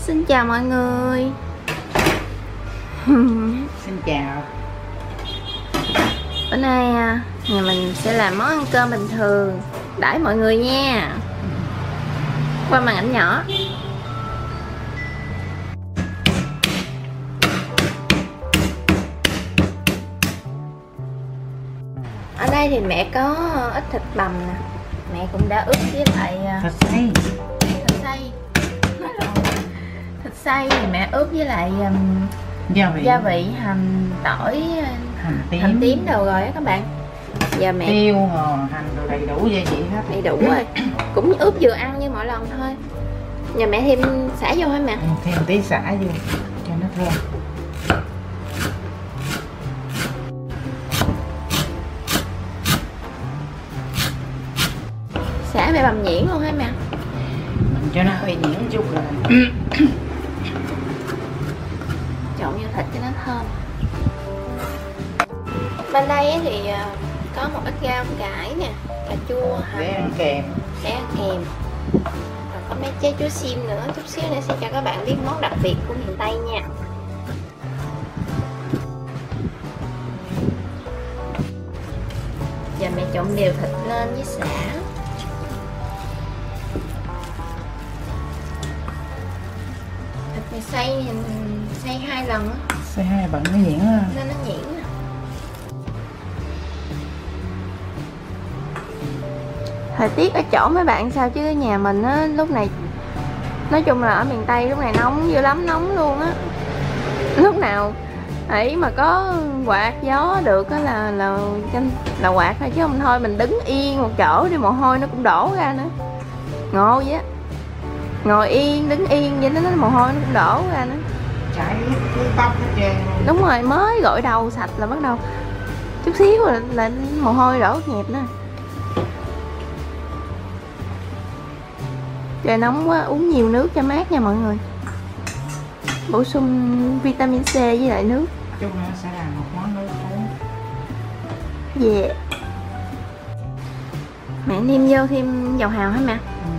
Xin chào mọi người. Xin chào. Bữa nay nhà mình sẽ làm món ăn cơm bình thường đãi mọi người nha. Qua màn ảnh nhỏ. Ở đây thì mẹ có ít thịt bằm nè. Mẹ cũng đã ướp với lại Thịt xay. Thịt xay thì mẹ ướp với lại Gia vị hành, tỏi, hành tím đồ rồi á các bạn. Giờ mẹ tiêu, hành đồ đầy đủ gia vị hết. đầy đủ rồi. Cũng ướp vừa ăn như mọi lần thôi. Giờ mẹ thêm sả vô hả mẹ? Thêm tí sả vô cho nó thơm. Sả mẹ bằm nhuyễn luôn hả mẹ? Mình cho nó hơi nhuyễn chút rồi. Trộn vô thịt cho nó thơm. Bên đây thì có một ít rau cải nè, cà chua, Để ăn kèm. Rồi có mấy trái chuối xiêm nữa. Chút xíu nữa sẽ cho các bạn biết món đặc biệt của miền Tây nha. Giờ mẹ trộn đều thịt lên với sả. Thịt mẹ xay thì mình xay 2 lần á. Xay 2 bận nó nhuyễn á. Nên nó nhuyễn nè. Thời tiết ở chỗ mấy bạn sao chứ nhà mình á lúc này nói chung là ở miền Tây lúc này nóng dữ lắm, nóng luôn á. Lúc nào ấy mà có quạt gió được á là quạt thôi, chứ không thôi mình đứng yên một chỗ đi mồ hôi nó cũng đổ ra nữa. Ngộ vậy á. Ngồi yên, đứng yên vậy nó mồ hôi nó cũng đổ ra nữa. Chảy cứ tóc hết trơn luôn. Đúng rồi, mới gội đầu sạch là bắt đầu chút xíu là mồ hôi đổ nhẹp nữa. Trời nóng quá, uống nhiều nước cho mát nha mọi người. Bổ sung vitamin C với lại nước. Chút nữa sẽ làm một món nước uống. Yeah. Mẹ nêm vô thêm dầu hào hả mẹ?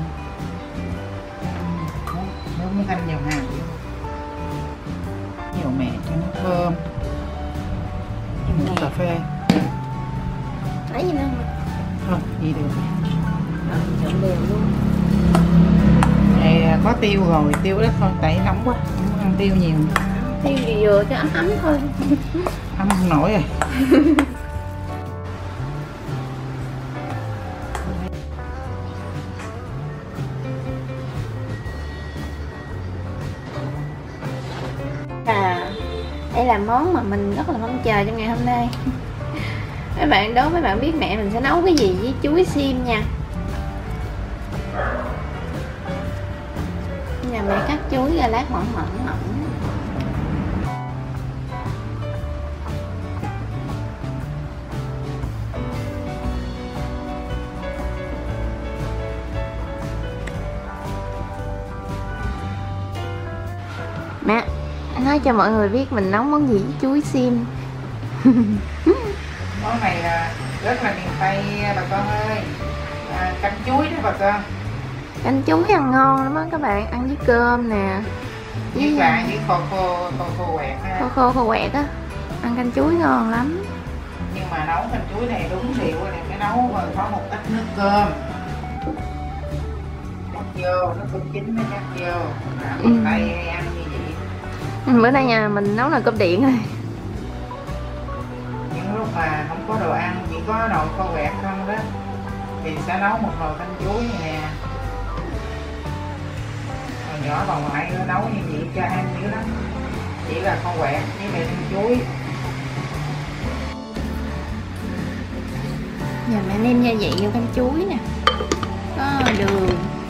Nước mới thanh dầu hào vô. Dầu mẹ cho nó thơm. Nước cà phê. Lấy gì nữa không? Không, gì được. Trộn đều luôn. Này có tiêu rồi, tiêu ít thôi, tại nóng quá, không ăn tiêu nhiều. Tiêu vừa cho ấm ấm thôi. Ấm không nổi rồi. Đây là món mà mình rất là mong chờ trong ngày hôm nay. Mấy bạn biết mẹ mình sẽ nấu cái gì với chuối xiêm nha. Nhà mẹ cắt chuối ra lát mỏng. Mẹ nói cho mọi người biết mình nấu món gì với chuối xiêm. Món này là rất là miền Tây bà con ơi. Canh chuối đó bà con. Canh chuối ăn ngon lắm á các bạn, ăn với cơm nè, với khô quẹt ha. khô quẹt á, ăn canh chuối ngon lắm. Nhưng mà nấu canh chuối này đúng điều là cái nấu mà có một ít nước cơm vô, nó cơm chín mới chắc vô. Miền Tây hay ăn như vậy. Bữa nay nhà mình nấu nồi cơm điện rồi. Những lúc mà không có đồ ăn, chỉ có nồi khô quẹt không đó, thì sẽ nấu một nồi canh chuối này nè. Hồi nhỏ bà ngoại nấu như vậy cho ăn dữ lắm. Chỉ là khô quẹt với lại canh chuối. Giờ mẹ nêm gia vị vô canh chuối nè. Có đường,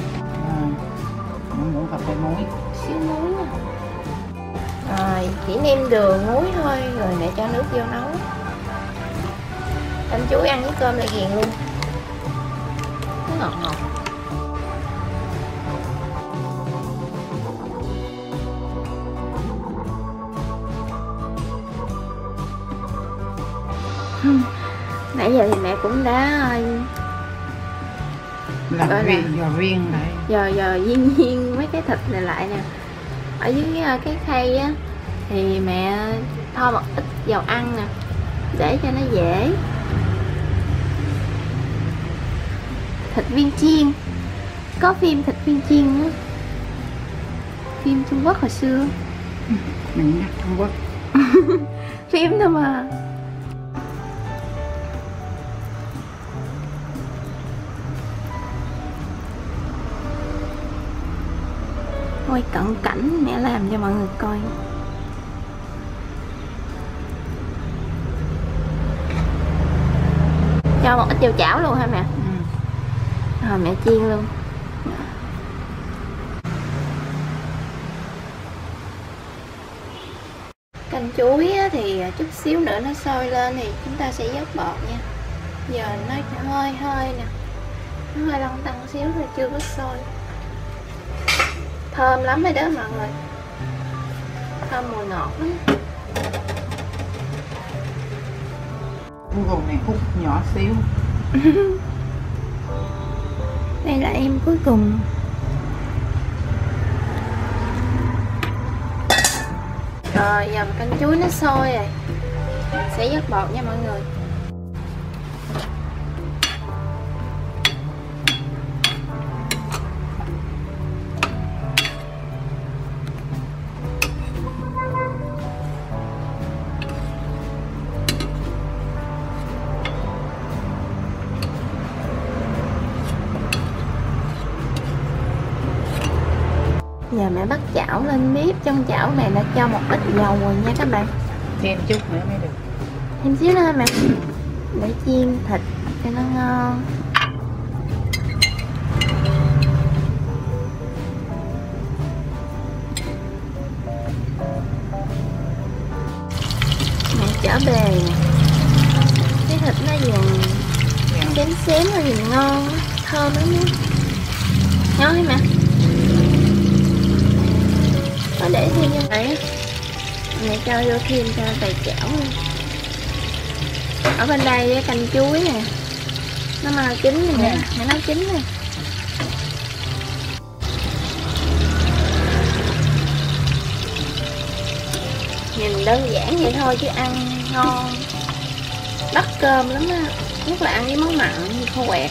muỗng cà phê muối, xíu muối nè. Rồi chỉ nêm đường muối thôi, rồi mẹ cho nước vô nấu. Canh chuối ăn với cơm lại ghiền luôn. Nó ngọt. Nãy giờ thì mẹ cũng đã làm giò riêng lại, giờ viên mấy cái thịt này lại nè, ở dưới cái khay á thì mẹ thoa một ít dầu ăn nè để cho nó dễ. Thịt viên chiên, có phim thịt viên chiên nữa, phim Trung Quốc hồi xưa. Mình nhắc Trung Quốc. Phim thôi mà. Quay cận cảnh mẹ làm cho mọi người coi. Cho một ít dầu chảo luôn hả mẹ? Rồi mẹ chiên luôn. Canh chuối thì chút xíu nữa nó sôi lên thì chúng ta sẽ vớt bọt nha. Giờ nó hơi nè, nó hơi lăn tăn xíu rồi, chưa có sôi. Thơm lắm rồi đó mọi người, thơm mùi ngọt lắm. Con này hút nhỏ xíu. Đây là em cuối cùng. Rồi giờ canh chuối nó sôi rồi, mình sẽ vớt bọt nha mọi người. Giờ mẹ bắt chảo lên bếp, trong chảo này đã cho một ít dầu rồi nha các bạn. Thêm chút nữa mới được. Thêm xíu nữa mẹ, để chiên thịt cho nó ngon. Mẹ chở bề nè, cái thịt nó vàng xém xém rồi nhìn ngon, thơm lắm nha. Ngon hả mẹ? Có để thêm như vậy mẹ cho vô thêm cho đầy chảo luôn. Ở bên đây canh chuối nè, nó mau chín rồi nè, mẹ nấu chín nè. Nhìn đơn giản vậy thôi chứ ăn ngon, đắt cơm lắm á, nhất là ăn với món mặn như khô quẹt.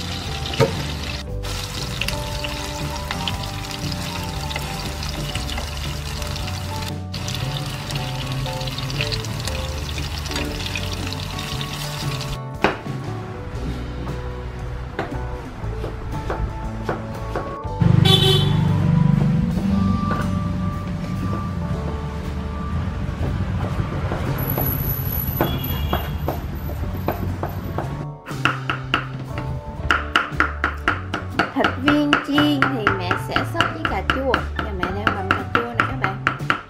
Thịt viên chiên thì mẹ sẽ xóc với cà chua. Và mẹ đang làm cà chua nè các bạn.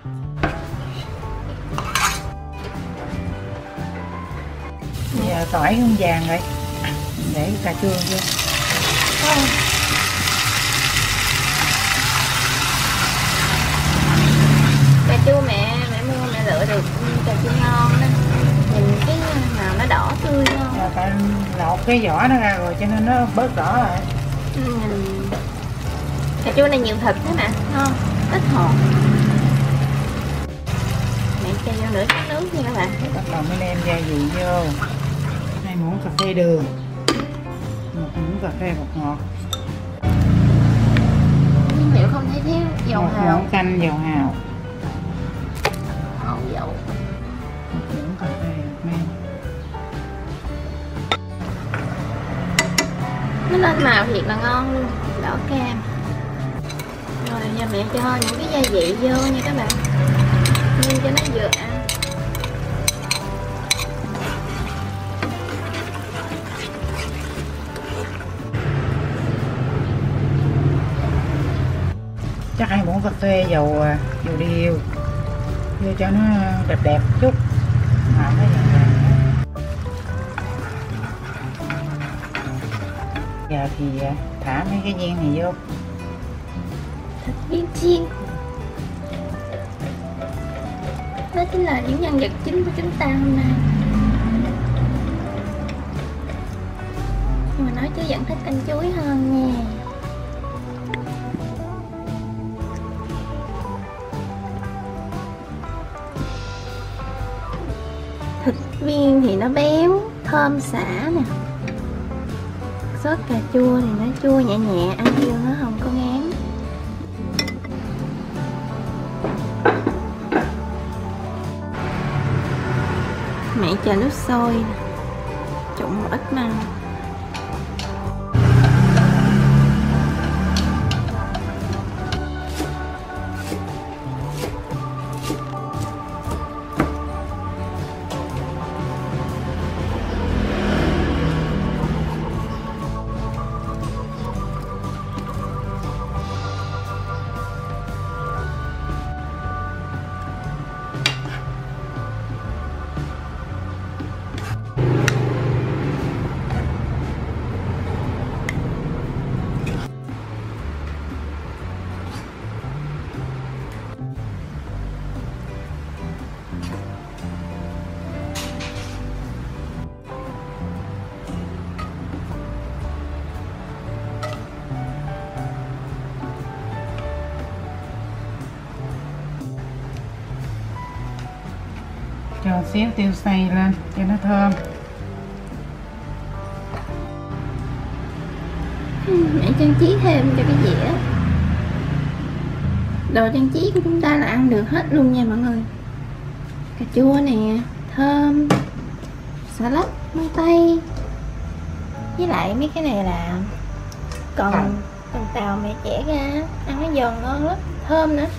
Giờ tỏi hương vàng rồi, để cà chua vô. Cà chua mẹ mua mẹ lựa được cà chua ngon đó. Nhìn cái nào nó đỏ tươi ngon. Rồi ta lột cái vỏ nó ra rồi cho nên nó bớt đỏ rồi. Cà chua này nhiều thịt thế nè, ngon, ít hột. Mẹ cho vô nửa chén nước nha các bạn. Bắt đầu mới nêm gia vị vô. 2 muỗng cà phê đường, 1 muỗng cà phê bột ngọt, Nhưng liệu không thấy thiếu dầu 1 hào. muỗng canh dầu hào, Dầu 1 muỗng cà phê hạt nêm. nó lên màu thiệt là ngon luôn, đỏ cam. Rồi giờ mẹ cho những cái gia vị vô nha các bạn, nhưng cho nó vừa ăn. Chắc 2 muỗng cà phê dầu điều vô cho nó đẹp đẹp chút. Màu nó vàng. Giờ thì thả mấy cái viên này vô. Thịt viên chiên, đó chính là những nhân vật chính của chúng ta hôm nay. Nhưng mà nói chứ vẫn thích canh chuối hơn nha. Thịt viên thì nó béo, thơm xả nè. Sốt cà chua thì nó chua nhẹ nhẹ, ăn vô nó không có ngán. Mẹ chờ nước sôi nè, trụng một ít măng. Cho xíu tiêu xay lên cho nó thơm. Mẹ trang trí thêm cho cái dĩa. Đồ trang trí của chúng ta là ăn được hết luôn nha mọi người. Cà chua nè, thơm, xà lách, măng tây. Với lại mấy cái này là còn tàu mẹ chẻ ra, ăn nó giòn ngon lắm, thơm nữa.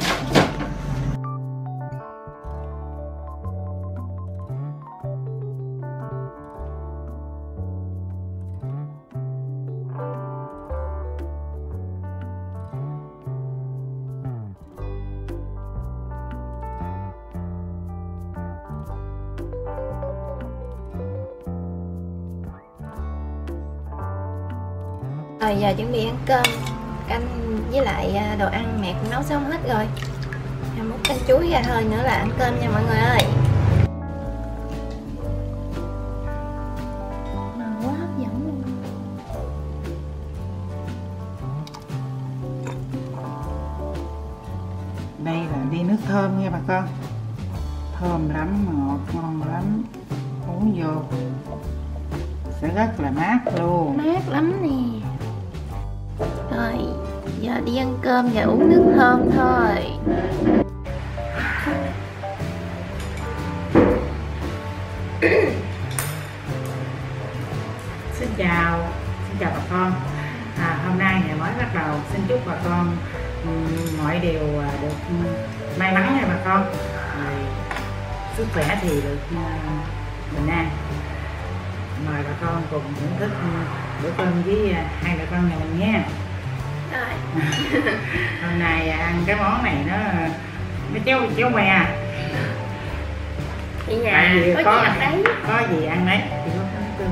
Rồi giờ chuẩn bị ăn cơm. Canh với lại đồ ăn mẹ cũng nấu xong hết rồi. Giờ múc canh chuối ra thôi nữa là ăn cơm nha mọi người ơi. Màu quá hấp dẫn luôn. Đây là ly nước thơm nha bà con. Thơm lắm, ngọt ngon lắm. Uống vô sẽ rất là mát luôn. Mát lắm nè. Rồi giờ đi ăn cơm và uống nước thơm thôi. Xin chào bà con. Hôm nay ngày mới bắt đầu, xin chúc bà con mọi điều được may mắn nha bà con. Sức khỏe thì được bình an. Mời bà con cùng thưởng thức bữa cơm với hai mẹ con nhà mình nha. Rồi. Hôm nay ăn cái món này nó chéo ngoe. Ở nhà có gì ăn đấy. Có gì ăn đấy thì có cơm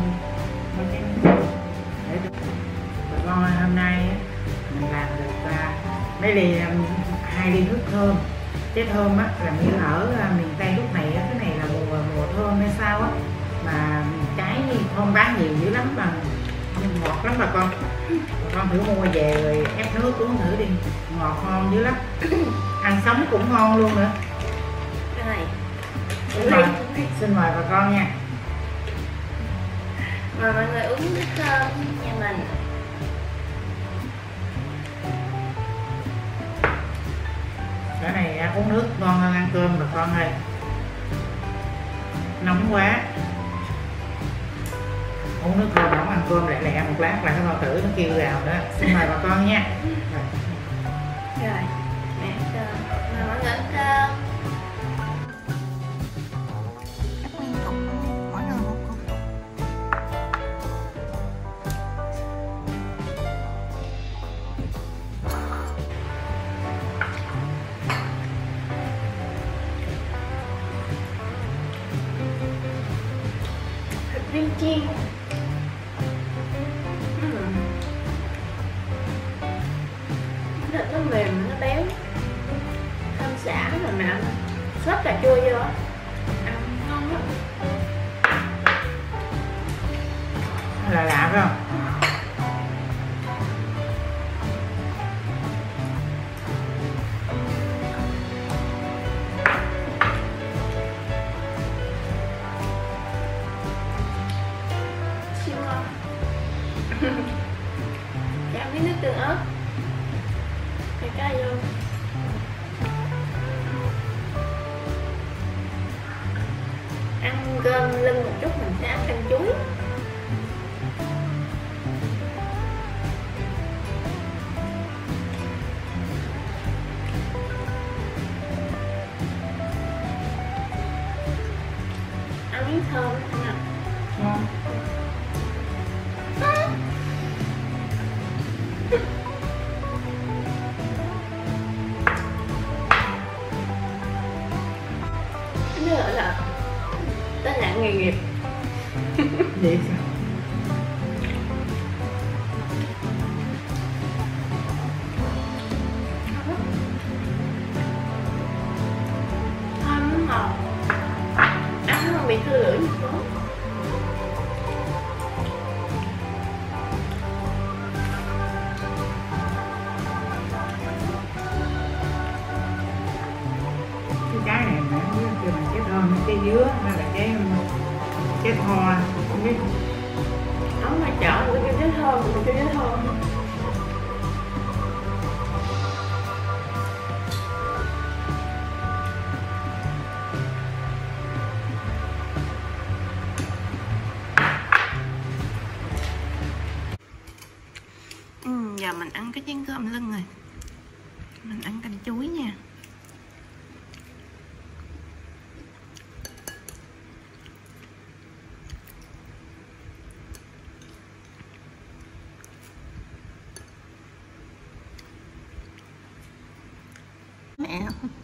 để bà con. Hôm nay mình làm được mấy ly, 2 ly nước thơm. Cái thơm á là như ở miền Tây lúc này á, cái này là mùa thơm hay sao á, mà trái không bán nhiều dữ lắm mà ngọt lắm bà con. Bà con thử mua về rồi ép nước uống thử đi, ngọt ngon dữ lắm. Ăn sống cũng ngon luôn nữa. Rồi xin mời bà con nha. mời mọi người uống nước thơm nhà mình. Cái này uống nước ngon hơn ăn cơm bà con ơi. Nóng quá. Uống nước thơm nóng ăn cơm lẹ lẹ một lát là cái bao tử nó kêu gào đó. Xin mời bà con nha. Rồi mẹ ăn cơm. Mời mọi người ăn cơm. Mỗi người một cục. Thịt viên chiên. Thịt nó mềm, nó béo, thơm xả rồi mà ăn sốt cà chua vô ăn ngon lắm. Là lạ phải không? lưng một chút, mình sẽ ăn canh chuối. Ăn miếng thơm nha. Ngon. Cái này gọi là tai nạn nghề nghiệp. Vậy sao? Thơm ngọt, ăn không bị thư lưỡi như thế. Cái này mà không biết kêu bằng trái thơm hay trái dứa hay là trái thò, không biết. Ống mà chọn được cái thơm, được cái thơm. Giờ mình ăn cái chén cơm lưng rồi. Mình ăn canh chuối nha. Mẹ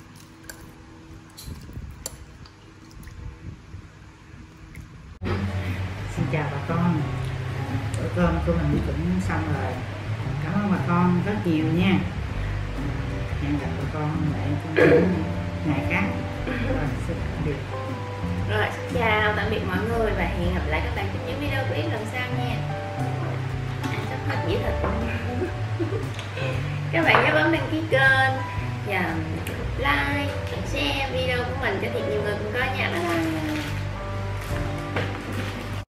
Xin chào bà con. Bữa cơm của mình cũng xong rồi. Cảm ơn bà con rất nhiều nha. Hẹn gặp bà con lại trong những ngày khác. Rồi, xin tạm biệt. Rồi, xin chào, tạm biệt mọi người và hẹn gặp lại các bạn trong những video của Yến lần sau nha. Ăn sắp hết dĩa thịt. Các bạn nhớ bấm đăng ký kênh và like, share video của mình cho thiệt nhiều người cùng coi nha. Bye bye.